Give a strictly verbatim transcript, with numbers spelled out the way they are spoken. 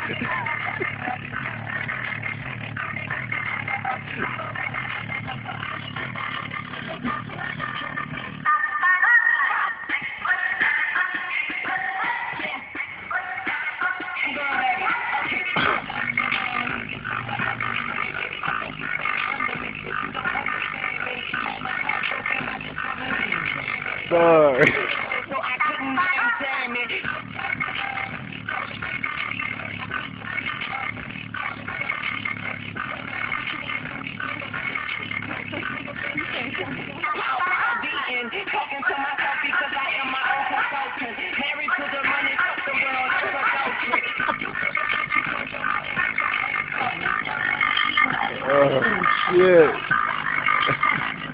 Sorry. Talking to myself because I am my own consultant. Married to the money, fuck the world, it's adultery. Oh, shit.